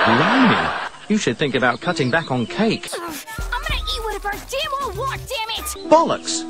Blimey. You should think about cutting back on cake. I'm gonna eat whatever I damn well want, damn it! Bollocks!